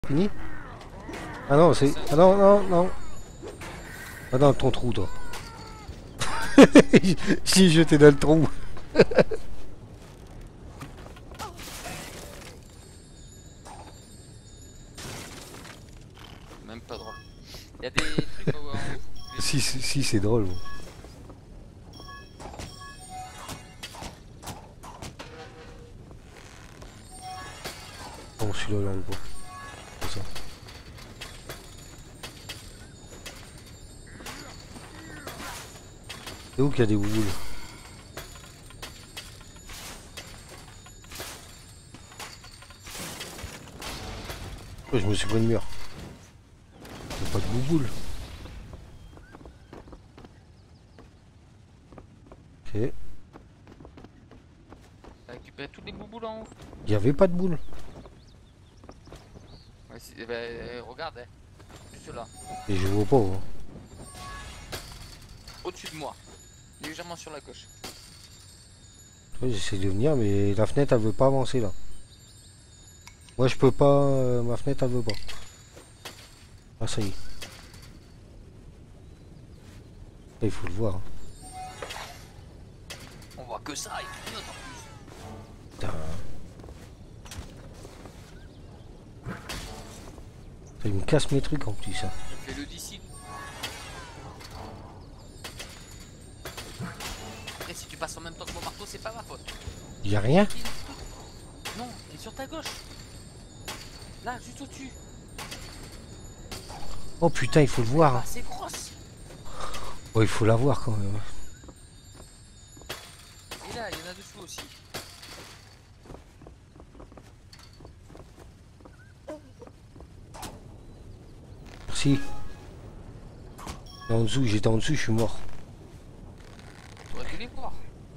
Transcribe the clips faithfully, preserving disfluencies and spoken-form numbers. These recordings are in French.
Fini? Ah non, c'est... Ah non, non, non. Ah dans ton trou, toi. J'ai jeté dans le trou. Même pas drôle. Il y a des trucs en haut. Si, si, si c'est drôle. Bon. Oh, celui-là, là, on le voit. C'est ça. C'est où qu'il y a des boules? Oh, je me suis pris le mur. Il n'y a pas de bouboule. Ok. T'as récupéré tous les bouboules en haut. Il n'y avait pas de boule. Ouais, eh ben, euh, regarde, hein. Juste là. Et je vois pas. Hein. Au-dessus de moi. Légèrement sur la gauche. Ouais, j'essaie de venir, mais la fenêtre elle veut pas avancer là. Moi je peux pas. Euh, ma fenêtre elle veut pas. Ah ça y est. Là, il faut le voir. Hein. On voit que ça et tout en plus. Putain. Il me casse mes trucs en plus ça. Je fais le d'ici. Après si tu passes en même temps que mon marteau, c'est pas ma faute. Y a rien? Non, il est sur ta gauche. Là, juste au-dessus. Oh putain, il faut le voir. Hein. Ah, c'est grosse. Oh, il faut la voir quand même. Et là, il y en a dessous aussi. Merci. Et en dessous, j'étais en dessous, je suis mort. Tu aurais dû les voir.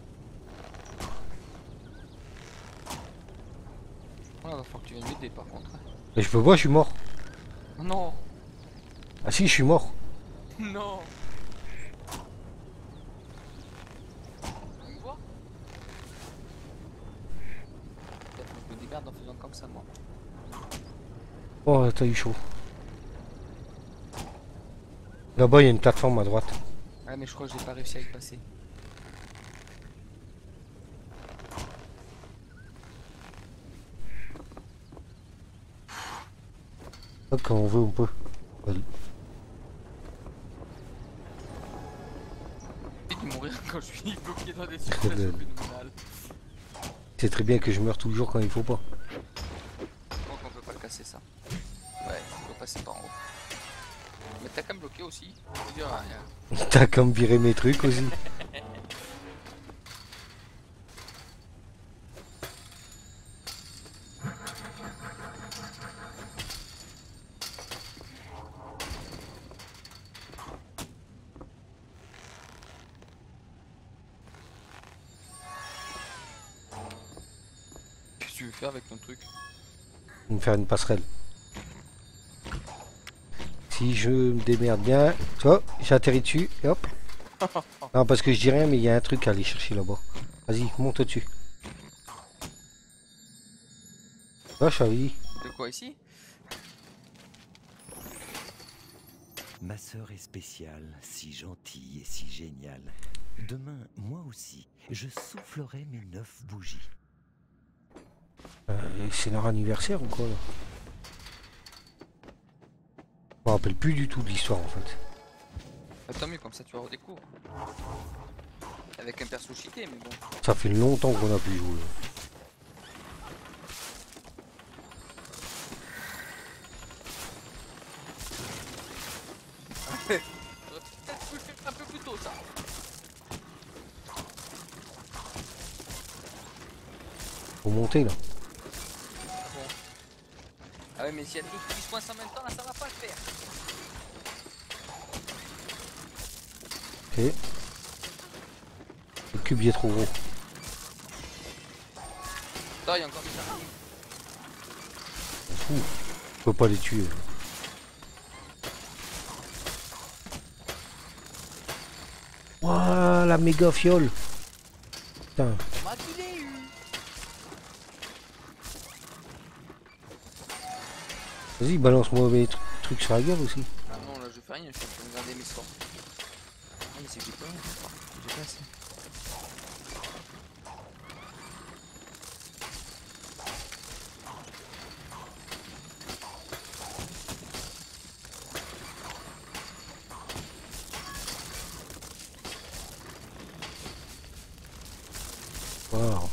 Voilà, va falloir que tu viennes m'aider par contre. Mais je peux pas, je suis mort. Non. Ah si, je suis mort. Non. Tu me vois? Peut-être que je me démerde en faisant comme ça moi. Oh, t'as eu chaud. Là-bas, il y a une plateforme à droite. Ah mais je crois que j'ai pas réussi à y passer. Là, quand on veut, on peut. Vas-y. J'ai dû mourir quand je suis bloqué dans des situations phénoménales. C'est très bien que je meurs toujours quand il faut pas. Donc on peut pas le casser ça. Ouais, on peut passer par en haut. Mais t'as qu'à me bloquer aussi. Je dirais rien. T'as comme viré mes trucs aussi. Qu'est-ce que tu veux faire avec ton truc? Me faire une passerelle. Si je me démerde bien, tu vois, j'atterris dessus et hop. Non, parce que je dis rien, mais il y a un truc à aller chercher là-bas. Vas-y, monte dessus. Ah, je savais dit. De quoi ici? Ma sœur est spéciale, si gentille et si géniale. Demain, moi aussi, je soufflerai mes neuf bougies. Euh, c'est leur anniversaire ou quoi là? Je me rappelle plus du tout de l'histoire en fait. Bah, tant mieux, comme ça tu redécouvres. Avec un perso cheaté, mais bon. Ça fait longtemps qu'on a pu jouer. J'aurais peut-être pu le faire un peu plus tôt ça. Faut monter là. Bon. Ah ouais, mais s'il y a tout qui se coincent en même temps, là ça va pas le faire. Ok. Le cube il est trop gros. Attends, il y a encore des araignées. On s'en fout. Je peux pas les tuer. Là. Ouah, la méga fiole. Putain. On m'a tous les eu. Vas-y, balance-moi mes tr- trucs sur la gueule aussi. Ah non, là je fais rien, je suis en train de regarder mes sorts. Non, mais c'est que j'ai pas, j'ai pas assez. Wow.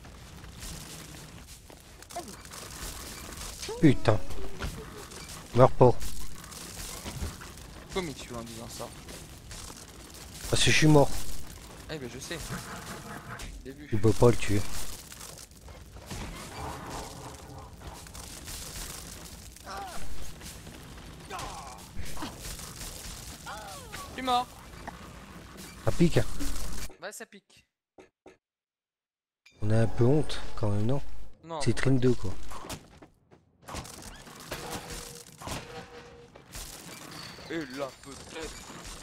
Putain. Meurs pas. Comme il tue en disant ça. Parce que je suis mort. Eh ben je sais. J'ai vu. Tu peux pas le tuer. Je suis mort. Ça pique. Hein. Bah ça pique. On a un peu honte quand même, non? Non. C'est Trine deux quoi. Et là peut-être.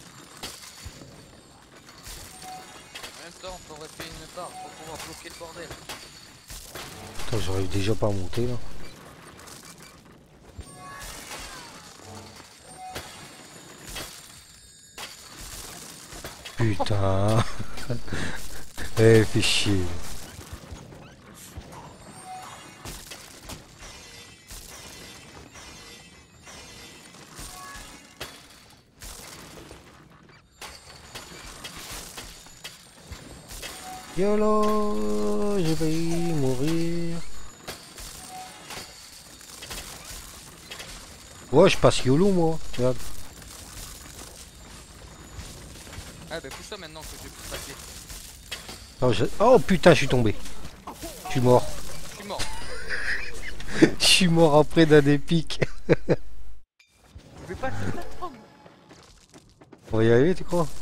À l'instant on aurait fait une barre pour pouvoir bloquer le bordel. Attends, j'arrive déjà pas à monter là. Putain. Eh, fais chier. YOLO, je vais mourir. Ouais, je passe YOLO moi. Regarde. Ah bah pousse-toi maintenant que je vais plus passer. Oh, je... oh putain, je suis tombé. Je suis mort. Je suis mort. Je suis mort après d'un épique. Je vais pas te plateforme. On va y arriver, tu crois?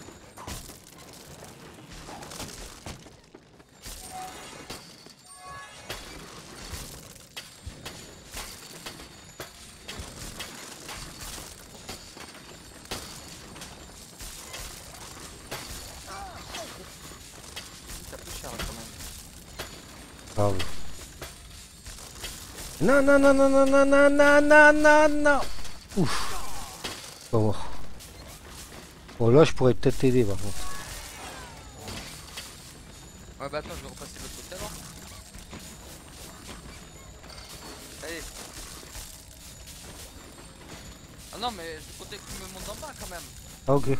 Ça plus cher quand même. Ah oui. Non, non, non, non, non, non, non, non, non, non, non. Ouf. Pas mort. Bon, là, je pourrais peut-être t'aider, par contre. Ouais bah attends, je vais repasser de l'autre côté alors. Allez. Ah non mais je comptais que tu me montes en bas quand même. Ah, ok.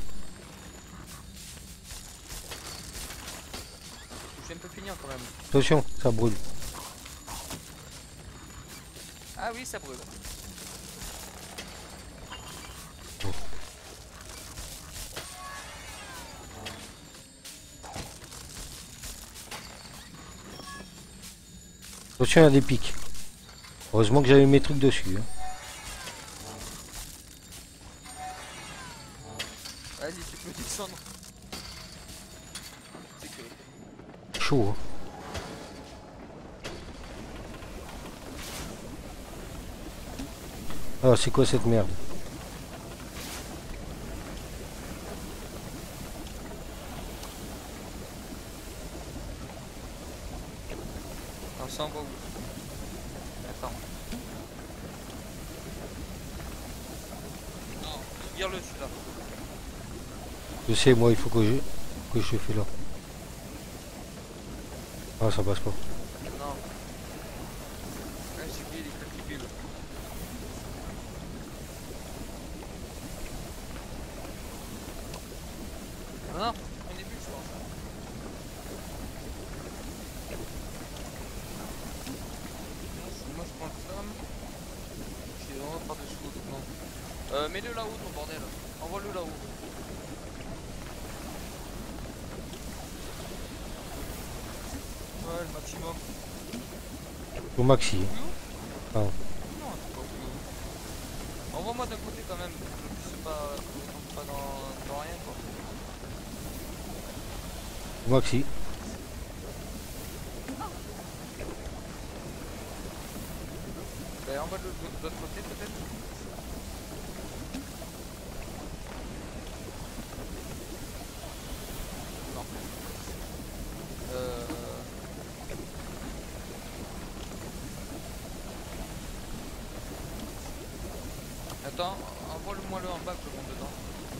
Je suis un peu feignant quand même. Attention, ça brûle. Ah oui ça brûle. Attention, il y a des pics. Heureusement que j'avais mes trucs dessus. Hein. Vas-y tu peux descendre. C'est que... Chaud. Hein. Ah, c'est quoi cette merde? On s'en va où? Attends. Non, vire-le celui-là. Je sais, moi, il faut que je que je fais là. Ah, ça passe pas. Non. Ouais, j'ai oublié les calculs. Non, non, au début je pense. Moi je prends le somme. C'est vraiment par-dessous. Non. Euh, mets-le là-haut ton bordel. Envoie-le là-haut. Ouais, le maximum. Au maxi. Plus haut? Ah. Non, c'est pas plus haut. Envoie-moi d'un côté quand même, pour que je puisse pas, que je tombe pas dans, dans rien quoi. Au maxi. Ben envoie-le de l'autre côté peut-être. Non. Euh... Attends, envoie-le-moi le en bas que je monte dedans.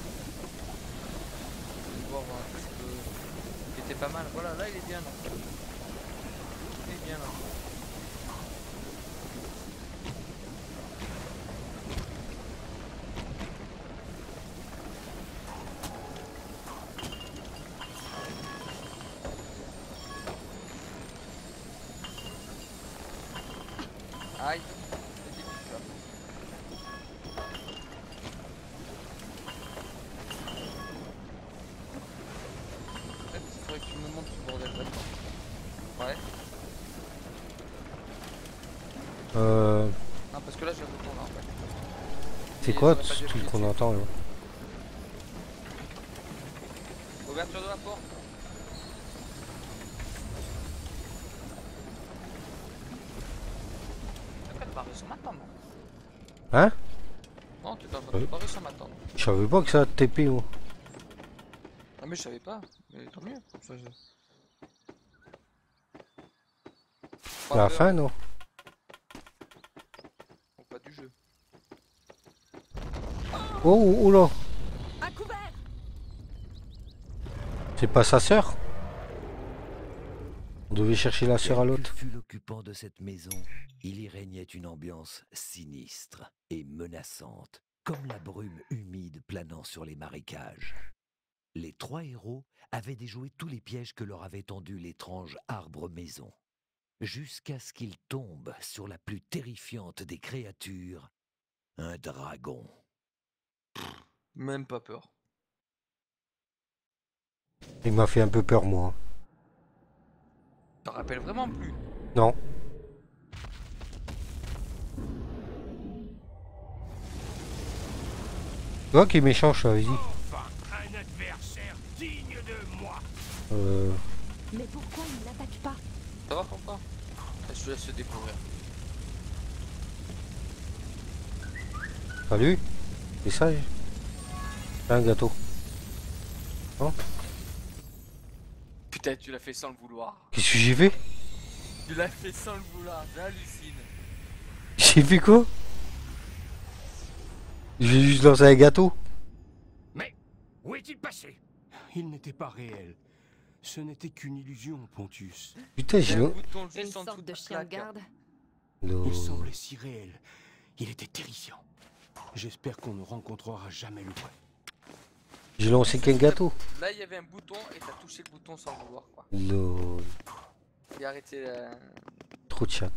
Je vais voir un petit peu. Il était pas mal. Voilà, là il est bien là. Il est bien là. Aïe. Peut-être qu'il faudrait que tu me montres ce bordel là. Ouais. Euh... Non, parce que là j'ai un bouton là en fait. C'est Et quoi j'aurais pas dû ce truc appuyer qu'on dessus. entend là? Ouverture de la porte. T'as pas de barrer sans m'attendre. Hein? Non, t'es en train de Ouais. te barrer sans m'attendre. Je savais pas que ça T P moi. Ah mais je savais pas. Mais tant mieux. Comme ça je... À la peur, fin non? ou pas du jeu. Oh, oh là! À couvert. C'est pas sa sœur? On devait chercher la sœur à Quel que l'autre. fût l'occupant de cette maison, il y régnait une ambiance sinistre et menaçante, comme la brume humide planant sur les marécages. Les trois héros avaient déjoué tous les pièges que leur avait tendus l'étrange arbre-maison, jusqu'à ce qu'ils tombent sur la plus terrifiante des créatures, un dragon. Même pas peur. Il m'a fait un peu peur moi. Je te rappelle vraiment plus. Non. Tu vois qui est méchant, je t'avais dit. Enfin, un adversaire digne de moi. Euh... Mais pourquoi il n'attaque pas? Ça va papa? Je te laisse le découvrir. Salut. C'est ça? C'est un gâteau. Non? Putain, tu l'as fait sans le vouloir. Qu'est-ce que j'ai fait? Tu l'as fait sans le vouloir, j'hallucine. J'ai fait quoi? J'ai juste lancé un gâteau. Mais où est-il passé? Il n'était pas réel. Ce n'était qu'une illusion, Pontus. Putain, j'ai... un lan- bouton Une juste en dessous sorte de ta chien de plaque. garde. Non. Il semblait si réel. Il était terrifiant. J'espère qu'on ne rencontrera jamais le vrai. J'ai lancé qu'un gâteau. Là, il y avait un bouton et t'as touché le bouton sans le vouloir quoi. Non. Il a arrêté la... Trop de chat.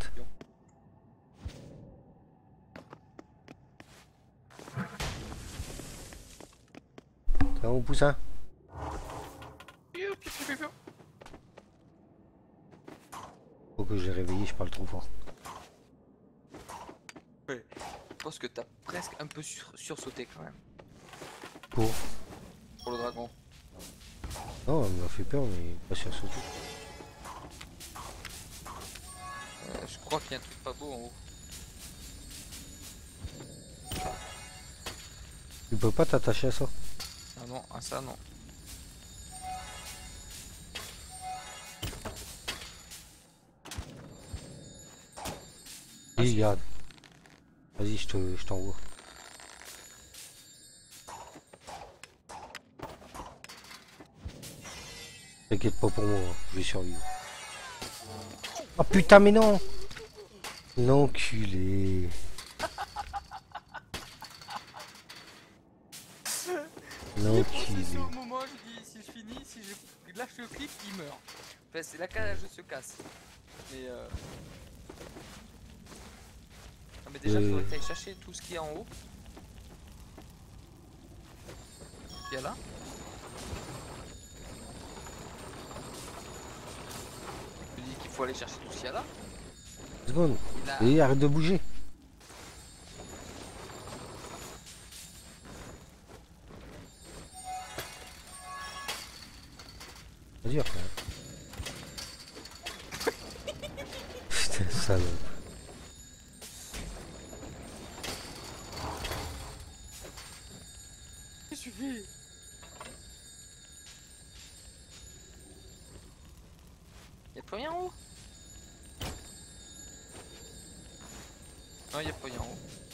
Ça va mon poussin? Piou, piou, piou, piou, piou. Faut que je l'ai réveillé, je parle trop fort. Ouais. Je pense que t'as presque un peu sur... sursauté quand même. Pour? Pour le dragon. Non, elle m'a fait peur, mais pas sursauter. Euh, je crois qu'il y a un truc pas beau en haut. Tu peux pas t'attacher à ça? Ah non, ah ça non. Vas-y, regarde. Vas-y, je te, je t'envoie. T'inquiète pas pour moi, hein, je vais survivre. Oh putain, mais non! L'enculé. L'enculé. C'est au moment, je dis si je finis, si je lâche le clip, il meurt. Enfin, c'est la cage se casse. Mais euh... Ah mais déjà, il Euh. faudrait que t'ailles chercher tout ce qu'il y a en haut. Il y a là. Je dis qu'il faut aller chercher tout ce qu'il y a là. Une seconde. Il a... Et arrête de bouger. Vas-y, après. Putain, salope. Qu'est-ce que tu fais? Y'a plus rien en haut? Non, y'a plus rien en haut.